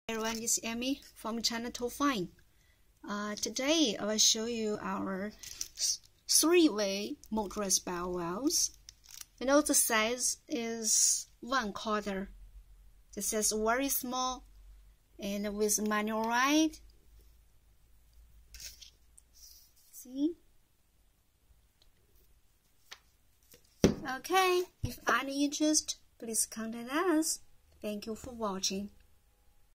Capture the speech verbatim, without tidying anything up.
Everyone, it's Amy from channel TOFINE. Uh, today I will show you our three-way motorized bell valves. You know the size is one quarter. This is very small and with manual ride. See? Okay, if any interest, please contact us. Thank you for watching.